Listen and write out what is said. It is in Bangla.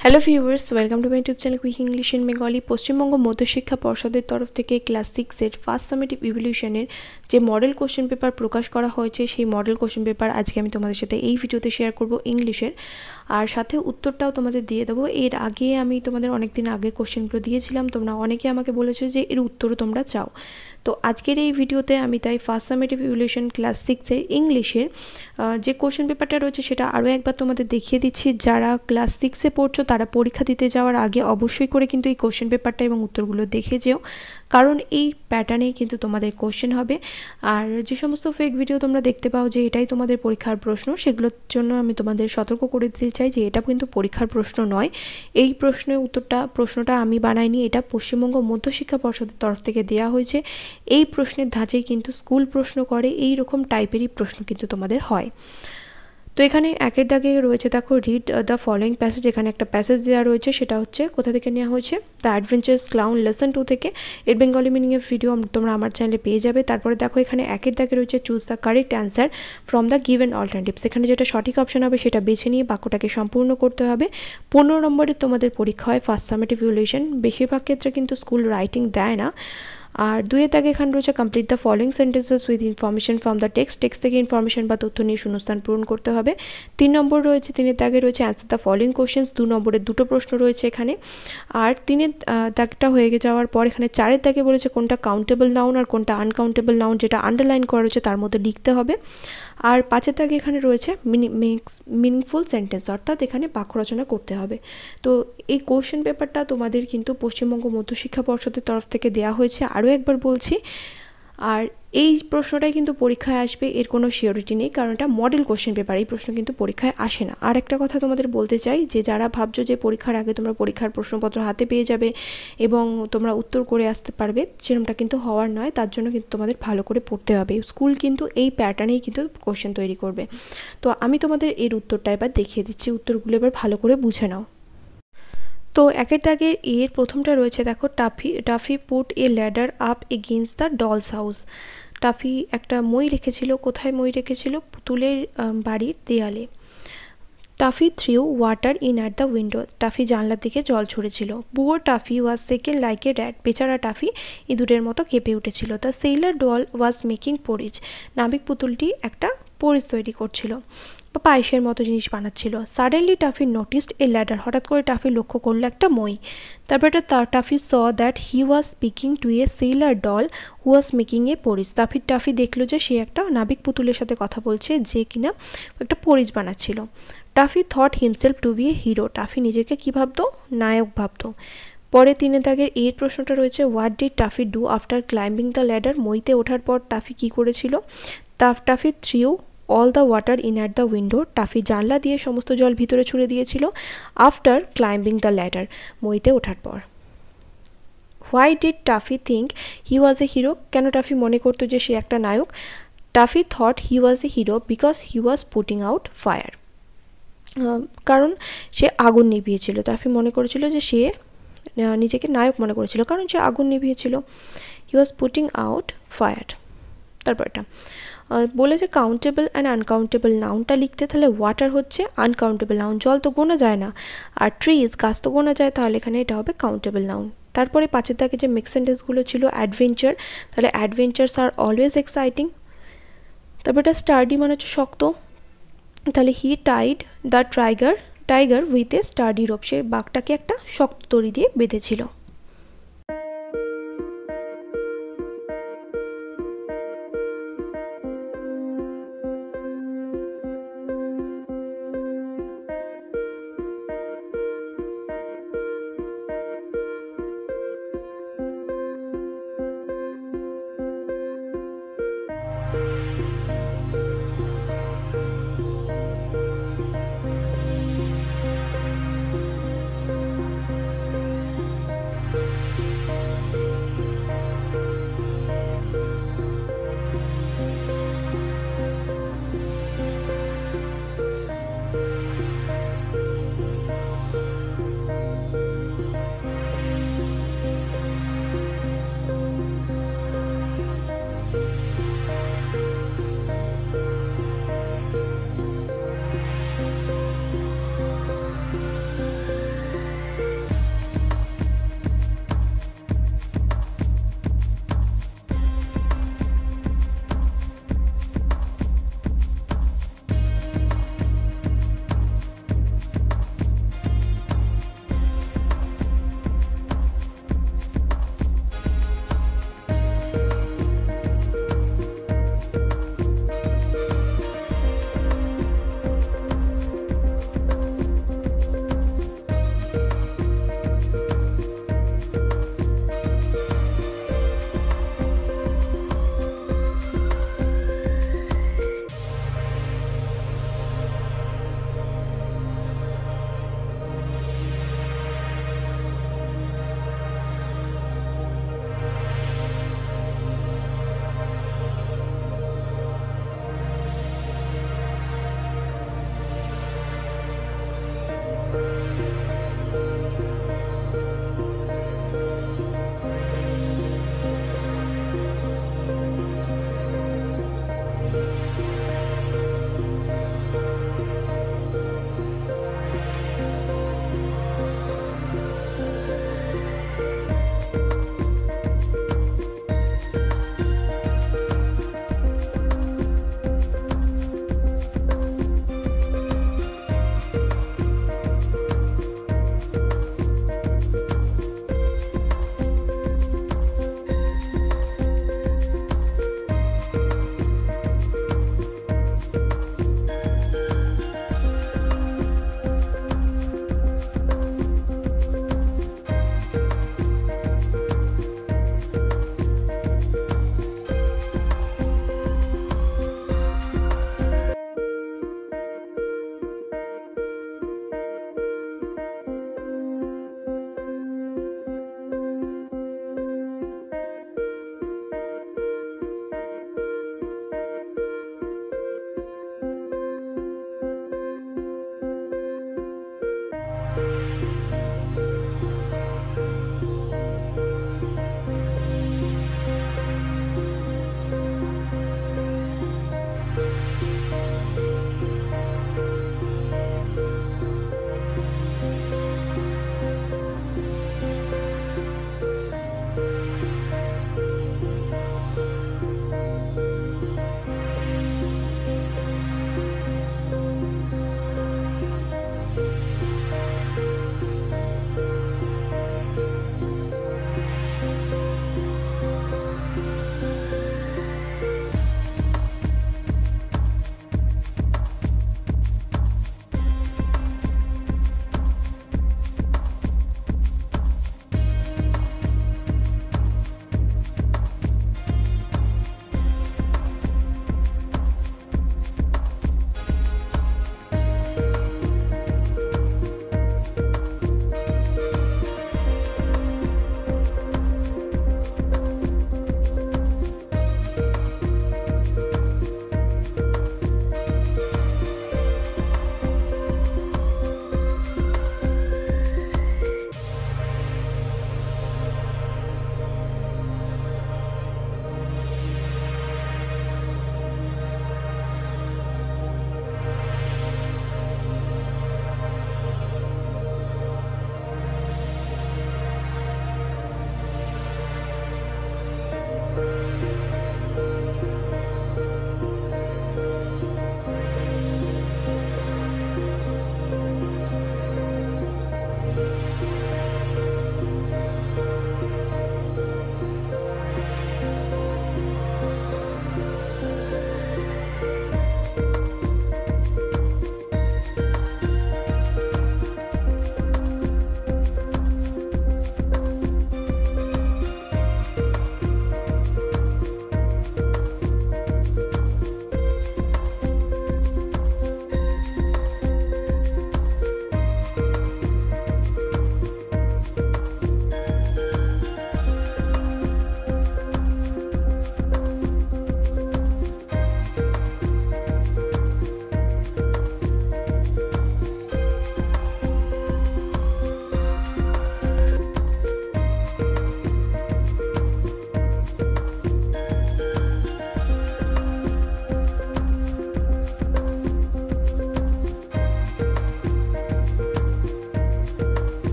Hello viewers, welcome to my YouTube channel quick English in Bengali. Paschimbanga মধ্যশিক্ষা পর্ষদের তরফ থেকে ক্লাস 6-এর ফার্স্ট সামেটিভ ইভ্যালুয়েশনের যে মডেল কোশ্চেন পেপার প্রকাশ করা হয়েছে, সেই মডেল কোশ্চেন পেপার আজকে আমি তোমাদের সাথে এই ভিডিওতে শেয়ার করব ইংলিশের, আর সাথে উত্তরটাও তোমাদের দিয়ে দেবো। এর আগে আমি তোমাদের অনেকদিন আগে কোশ্চেনগুলো দিয়েছিলাম, তোমরা অনেকে আমাকে বলেছো যে এর উত্তরও তোমরা চাও। তো আজকের এই ভিডিওতে আমি তাই ফার্স্ট সামেটিভ ইভ্যালুয়েশন ক্লাস 6-এর ইংলিশের যে কোশ্চেন পেপারটা রয়েছে সেটা আরও একবার তোমাদের দেখিয়ে দিচ্ছি। যারা ক্লাস 6-এ পড়ছো তারা পরীক্ষা দিতে যাওয়ার আগে অবশ্যই করে কিন্তু এই কোশ্চেন পেপারটা এবং উত্তরগুলো দেখে যেও, কারণ এই প্যাটার্নেই কিন্তু তোমাদের কোশ্চেন হবে। আর যে সমস্ত ফেক ভিডিও তোমরা দেখতে পাও যে এটাই তোমাদের পরীক্ষার প্রশ্ন, সেগুলোর জন্য আমি তোমাদের সতর্ক করে দিতে চাই যে এটা কিন্তু পরীক্ষার প্রশ্ন নয়। এই প্রশ্নটা আমি বানাইনি, এটা পশ্চিমবঙ্গ মধ্যশিক্ষা পর্ষদের তরফ থেকে দেওয়া হয়েছে। এই প্রশ্নের ধাঁচেই কিন্তু স্কুল প্রশ্ন করে, এই রকম টাইপেরই প্রশ্ন কিন্তু তোমাদের হয়। তো এখানে একের দাগে রয়েছে, দেখো, রিড দ্য ফলোয়িং প্যাসেজ। এখানে একটা প্যাসেজ দেওয়া রয়েছে, সেটা হচ্ছে কোথা থেকে নেওয়া হয়েছে, দ্য অ্যাডভেঞ্চারাস ক্লাউন লেসন 2 থেকে। এর বেঙ্গলি মিনিংয়ের ভিডিও তোমরা আমার চ্যানেলে পেয়ে যাবে। তারপরে দেখো এখানে একের দাগে রয়েছে choose the correct answer from the given alternatives. এখানে যেটা সঠিক অপশন হবে সেটা বেছে নিয়ে বাক্যটাকে সম্পূর্ণ করতে হবে। 15 নম্বরের তোমাদের পরীক্ষা হয় ফার্স্ট সামেটিভ ইভ্যালুয়েশন। বেশিরভাগ ক্ষেত্রে কিন্তু স্কুল রাইটিং দেয় না। আর দুইয়ের দাগে এখানে রয়েছে complete the following sentences with information from the text থেকে ইনফরমেশন বা তথ্য নিয়ে শূন্যস্থান পূরণ করতে হবে। 3 নম্বর রয়েছে, 3-এর দাগে রয়েছে অ্যান্সার দ্য ফলোয়িং কোশ্চেন্স। 2 নম্বরের দুটো প্রশ্ন রয়েছে এখানে। আর 3-এর দাগটা হয়ে যাওয়ার পর এখানে 4-এর দাগে বলেছে কোনটা কাউন্টেবল নাউন আর কোনটা আনকাউন্টেবল নাউন, যেটা আন্ডারলাইন করা রয়েছে তার মধ্যে লিখতে হবে। আর 5-এর দাগে এখানে রয়েছে মিনিংফুল সেন্টেন্স, অর্থাৎ এখানে বাক্য রচনা করতে হবে। তো এই কোশ্চেন পেপারটা তোমাদের কিন্তু পশ্চিমবঙ্গ মধ্যশিক্ষা পর্ষদের তরফ থেকে দেওয়া হয়েছে, আরও একবার বলছি। আর এই প্রশ্নটাই কিন্তু পরীক্ষায় আসবে, এর কোনো সিওরিটি নেই, কারণ এটা মডেল কোশ্চেন পেপার, এই প্রশ্ন কিন্তু পরীক্ষায় আসে না। আর একটা কথা তোমাদের বলতে চাই যে যারা ভাবছো যে পরীক্ষার আগে তোমরা পরীক্ষার প্রশ্নপত্র হাতে পেয়ে যাবে এবং তোমরা উত্তর করে আসতে পারবে, সেরকমটা কিন্তু হওয়ার নয়। তার জন্য কিন্তু তোমাদের ভালো করে পড়তে হবে। স্কুল কিন্তু এই প্যাটার্নেই কিন্তু কোশ্চেন তৈরি করবে। তো আমি তোমাদের এর উত্তরটা এবার দেখিয়ে দিচ্ছি, উত্তরগুলো এবার ভালো করে বুঝে নাও। তো একের দাগের এর প্রথমটা রয়েছে, দেখো, Tuffy put a ladder up against the doll's house. Tuffy একটা মই রেখেছিল, কোথায় মই রেখেছিল, পুতুলের বাড়ির দেয়ালে। Tuffy threw water in at the window. Tuffy জানলার দিকে জল ছড়েছিল। Poor Tuffy was shaken like a rat. বেচারা টাফি ইঁদুরের মতো কেঁপে উঠেছিল। The sailor doll was making porridge. নাবিক পুতুলটি একটা পরিজ তৈরি করছিল বা পায়েসের মতো জিনিস বানাচ্ছিল। Suddenly Tuffy noticed a ladder. হঠাৎ করে টাফি লক্ষ্য করলো একটা মই। তারপরে Tuffy saw that he was speaking to a sailor doll who was making a porridge. Tuffy দেখলো যে সে একটা নাবিক পুতুলের সাথে কথা বলছে, যে কিনা একটা পরিজ বানাচ্ছিল। Tuffy thought himself to be a hero. Tuffy নিজেকে কী ভাবতো, নায়ক ভাবতো। পরে 3-এর দাগের এর প্রশ্নটা রয়েছে, what did Tuffy do after climbing the ladder. মইতে ওঠার পর টাফি কী করেছিল। Tuffy threw all the water in at the window. Tuffy জানলা দিয়ে সমস্ত জল ভিতরে ছুড়ে দিয়েছিল। আফটার ক্লাইম্বিং দ্য ল্যাডার, মইতে ওঠার পর। Why did Tuffy think he was a hero. কেন টাফি মনে করতো যে সে একটা নায়ক। Tuffy thought he was a hero because he was putting out fire. কারণ সে আগুন নিভিয়েছিল। টাফি মনে করেছিল যে সে নিজেকে নায়ক মনে করেছিল কারণ সে আগুন নিভিয়েছিল। He was putting out fire. তারপরটা বলেছে কাউন্টেবল অ্যান্ড আনকাউন্টেবল নাউনটা লিখতে, তাহলে ওয়াটার হচ্ছে আনকাউন্টেবল নাউন, জল তো গোনা যায় না। আর ট্রিজ, গাছ তো গোনা যায়, তাহলে এখানে এটা হবে কাউন্টেবল নাউন। তারপরে 5-এর দাগে যে মিক্স সেন্টেন্সগুলো ছিল, অ্যাডভেঞ্চার, তাহলে অ্যাডভেঞ্চার্স আর অলওয়েজ এক্সাইটিং। তারপর এটা স্টার্ডি মানে হচ্ছে শক্ত, তাহলে he tied the tiger with a sturdy rope. সে বাঘটাকে একটা শক্ত দড়ি দিয়ে বেঁধেছিল।